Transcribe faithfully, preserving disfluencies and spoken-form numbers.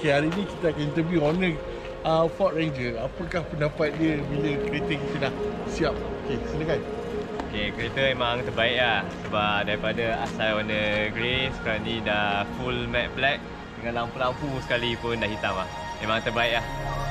Okey, hari ni kita akan interview owner uh, Ford Ranger. Apakah pendapat dia bila kereta kita dah siap? Okey, silakan. Okay, kereta memang terbaik lah. Sebab daripada asal warna grey, sekarang ni dah full matte black dengan lampu-lampu sekali pun dah hitam lah. Memang terbaik lah.